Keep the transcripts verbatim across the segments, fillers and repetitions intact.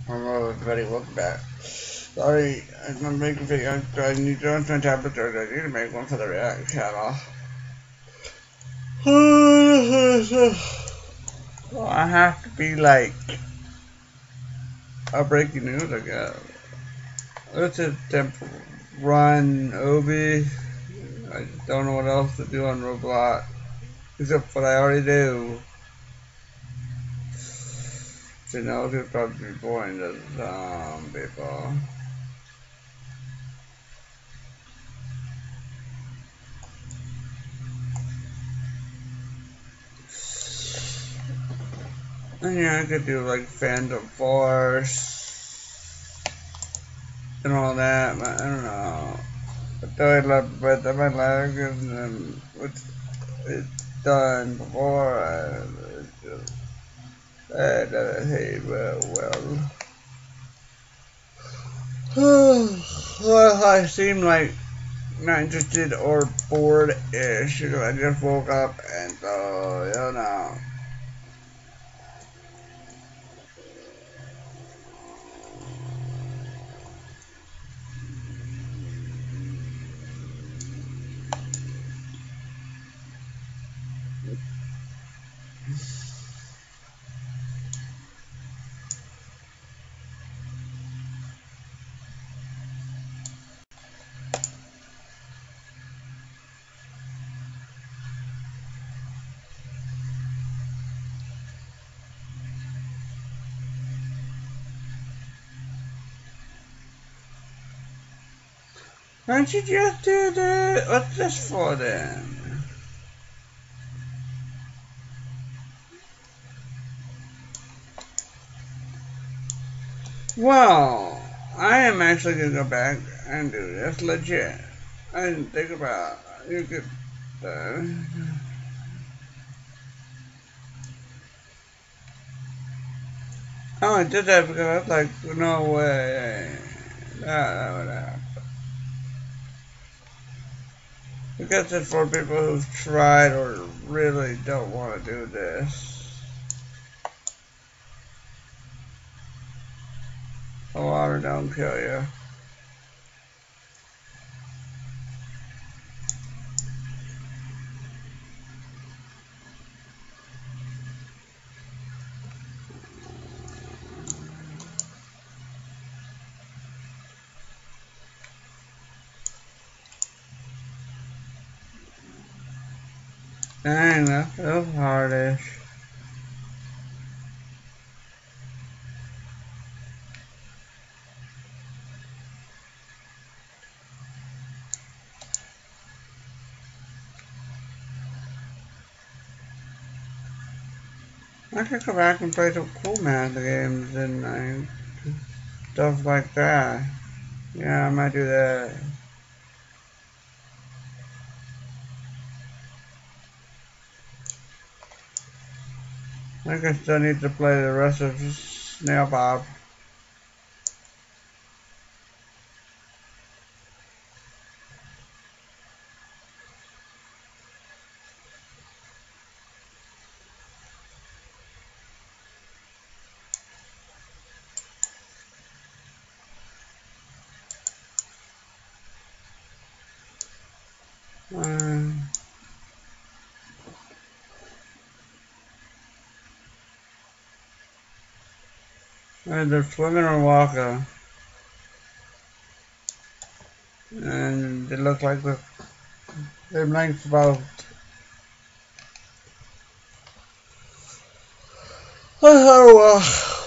Hello, everybody. Welcome back. Sorry, I'm not making a video. I need to on my tablet. I need to make one for the React channel. Well, I have to be like a breaking news, I guess. It's a temp Run Obby. I don't know what else to do on Roblox except what I already do. So now it's probably be boring to some people. And yeah, I could do like Phantom Force and all that, but I don't know. But I love, but my leg and um, it's, it's done before. I, it's just, I don't hate well, well. Well, I seem like not interested or bored-ish because I just woke up and so, you know. Why don't you just do the, what's this for then? Well, I am actually gonna go back and do this legit. I didn't think about you could. Uh, oh, I did that because I was like, no way. That, that would happen. Because it's for people who've tried or really don't want to do this. The water don't kill you. Dang, that feels hardish. I could go back and play some cool math games and I, stuff like that. Yeah, I might do that. I think I still need to play the rest of Snail Bob. Uh, either swimming or walking. And they look like the same length both. Oh well.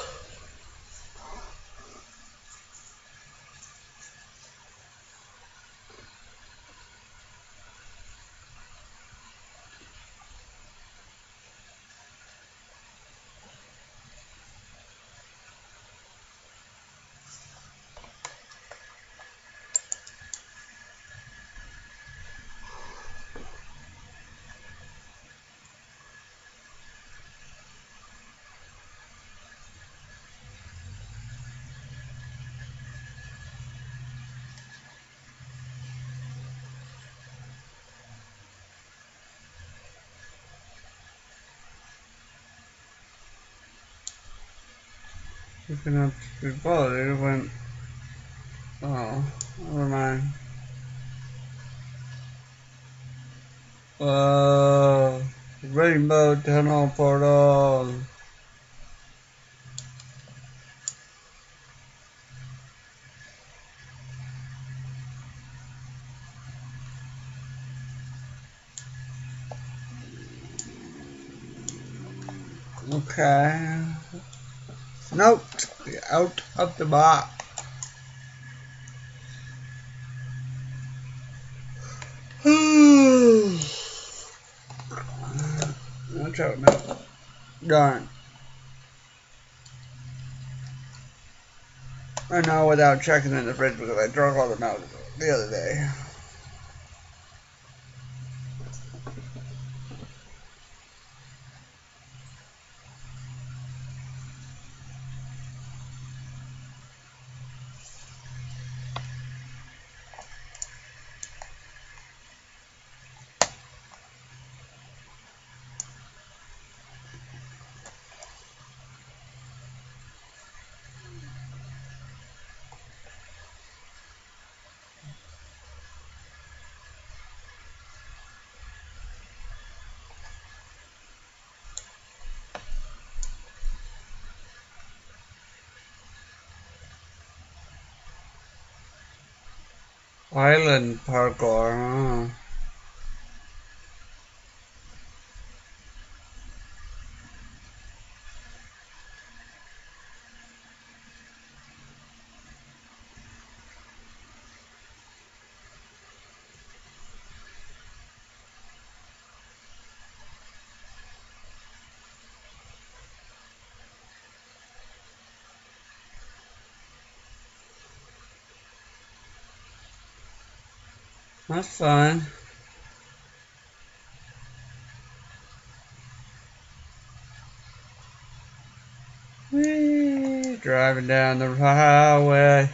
Looking up to both, it went, oh, never mind. Uh, Rainbow Tunnel Portal. Okay. Nope. Out of the box. Watch out now. Darn. I know without checking in the fridge because I drunk all the milk the other day. Island parkour, huh? That's fun. Whee! Driving down the highway.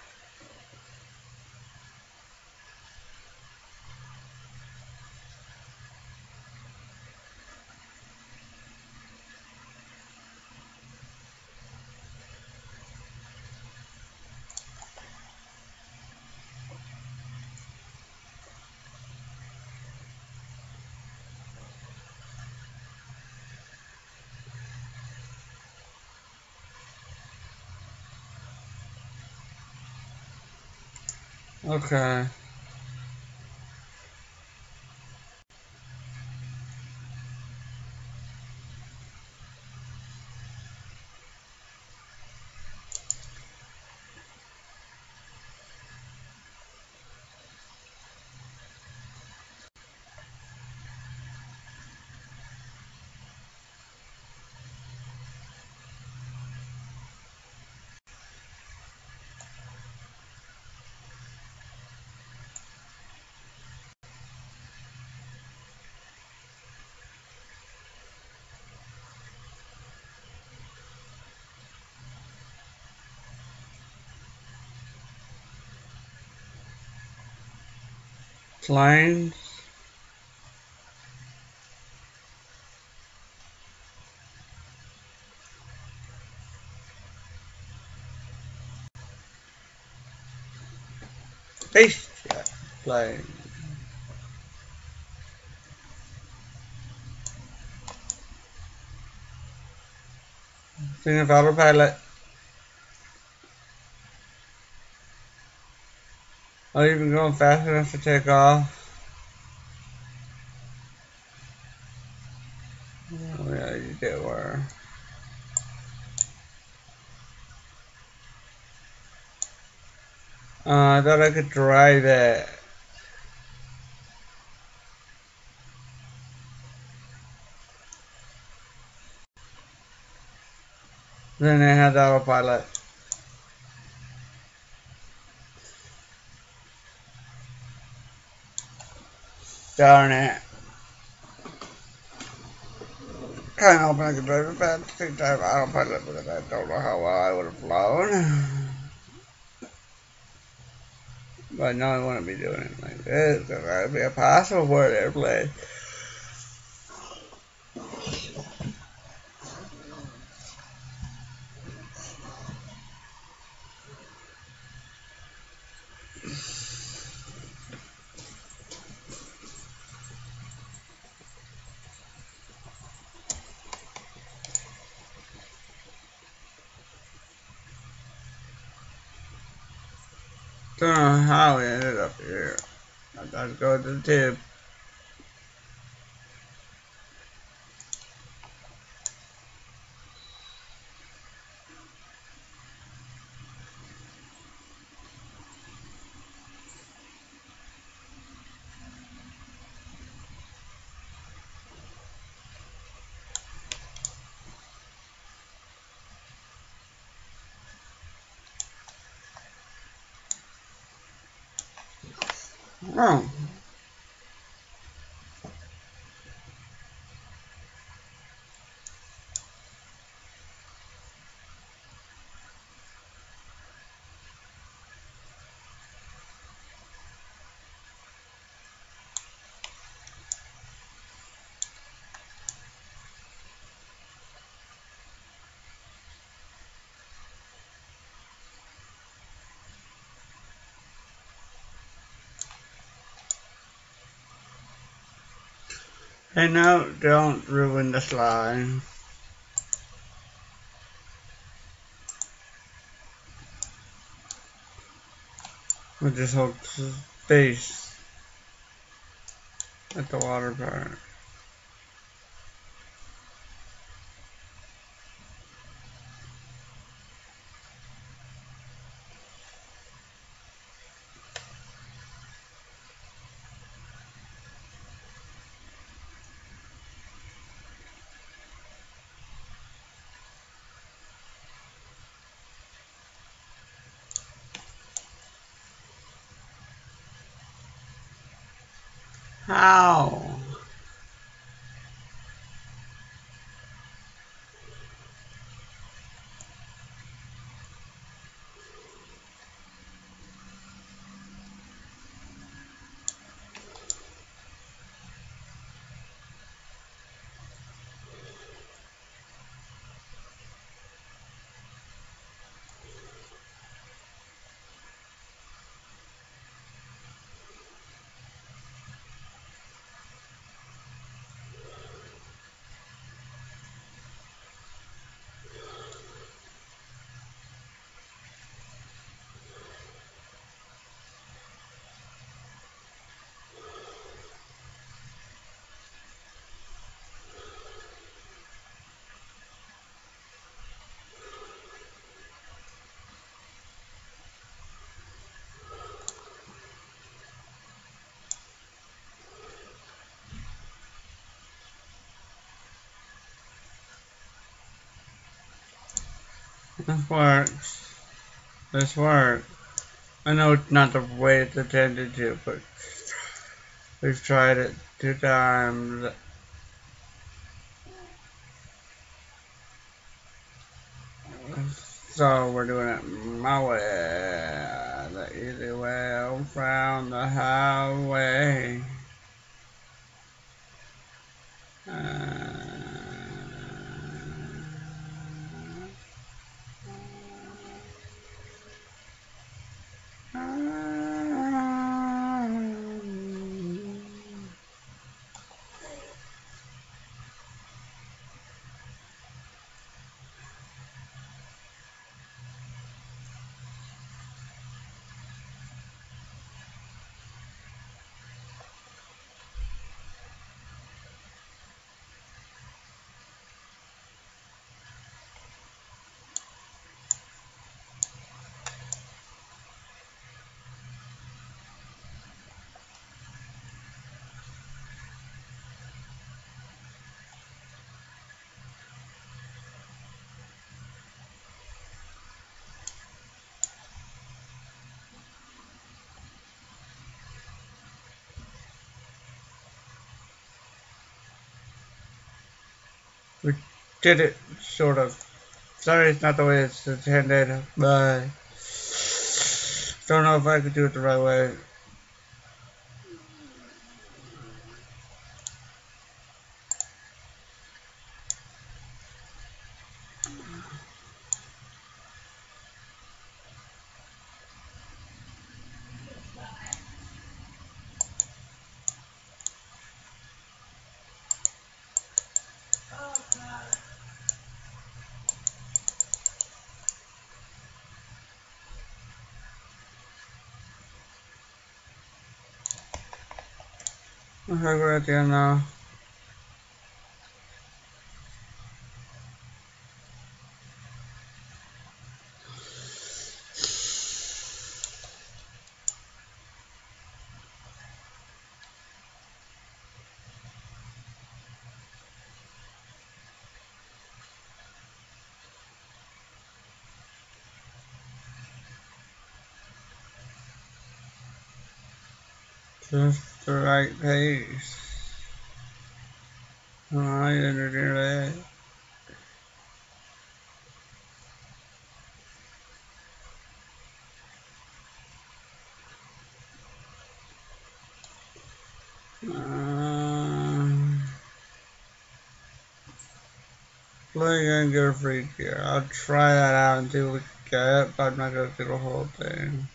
Okay. Planes. Space jet plane. Thing of autopilot. Oh, you've been going fast enough to take off. Oh yeah, you did were. Uh, I thought I could drive it. Then I had autopilot. Darn it. Kind of hoping I could drive it fast at the same time autopilot, but I don't know how well I would have flown. But no, I wouldn't be doing it like this, because that would be impossible for an airplane. Don't know how we ended up here. I gotta go to the tip. Oh. Hey, no, don't ruin the slide. We just hold space at the water part. How? This works. This works. I know it's not the way it's intended to, but we've tried it two times. So we're doing it my way. The easy way around the highway. Uh, we did it, sort of. Sorry, it's not the way it's intended, but don't know if I could do it the right way. I go at the end now. Just the right pace. Oh, I didn't do that. Um, Playing and get a free gear. I'll try that out and see what we can get, but I'm not gonna do the whole thing.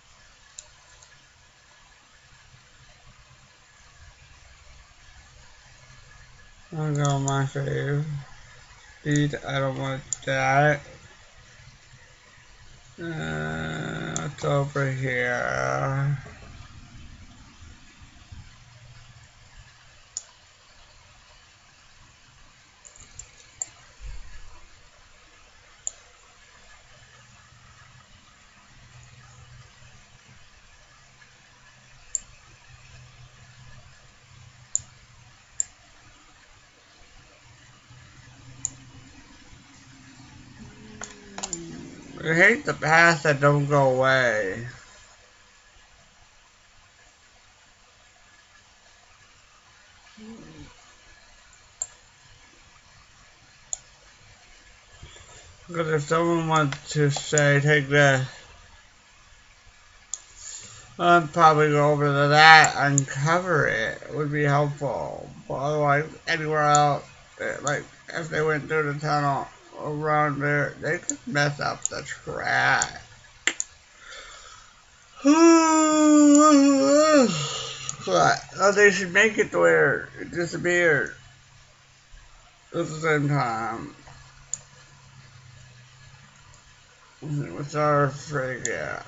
I'll go on my save. Speed, I don't want that. Uh, it's over here. I hate the paths that don't go away. Because if someone wants to say, take this, I'd probably go over to that and cover it. It would be helpful. But otherwise, anywhere else, like if they went through the tunnel around there, they could mess up the track. But oh, they should make it to where it disappeared at the same time. What's our frig? Yeah.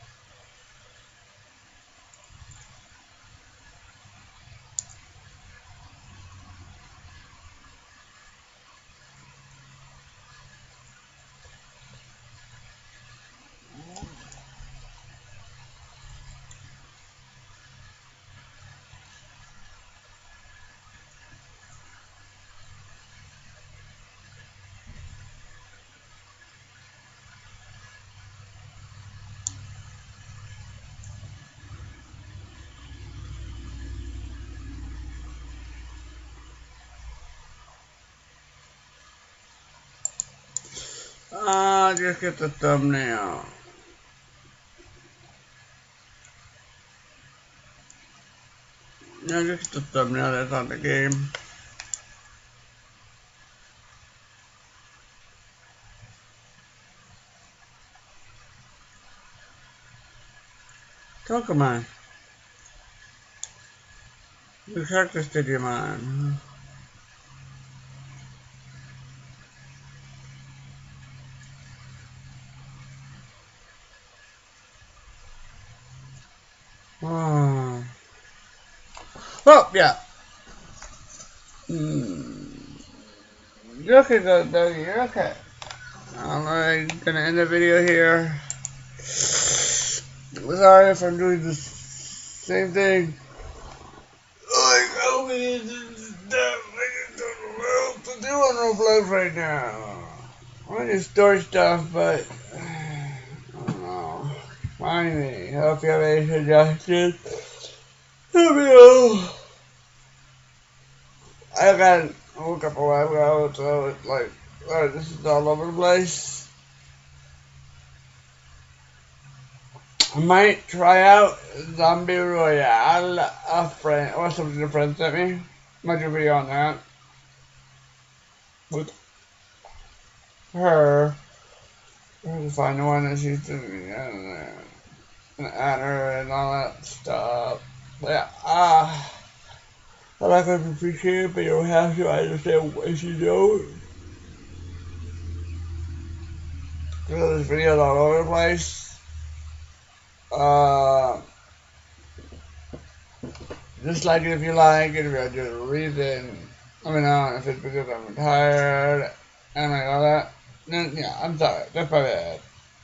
Uh, just get the thumbnail. Yeah, just get the thumbnail that's on the game. Pokemon. The characters did you mind? Oh. Oh, yeah. Hmm. You're okay, though, Dougie. You're okay. I'm gonna end the video here. Sorry if I'm doing the same thing. Like, oh, man, this stuff. I just don't know what to do on Roblox right now. I want to store stuff, but I don't know. Find me. Hope you have any suggestions. Let me know. I got I woke up a while ago, so it's like, oh, this is all over the place. I might try out Zombie Royale. A friend, or something a friend sent me. Might do a video on that with her. I have to find the one that she's doing, and add her and all that stuff. But yeah, ah. Uh, I like to appreciate it, but you don't have to. I understand what you do. Because this video's all over the place. Uh, dislike it if you like it, if you have a reason. Let me know if it's because I'm tired and like all that. Then, yeah, I'm sorry. That's my bad.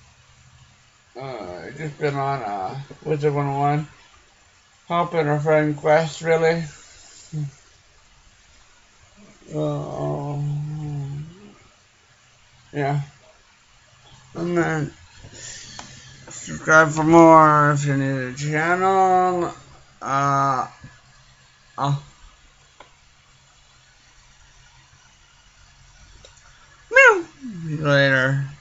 Uh, just been on uh, Wizard one oh one. Helping a friend quest, really. Uh, yeah. And then subscribe for more if you're new to the channel. Uh, I'll meow. See you later.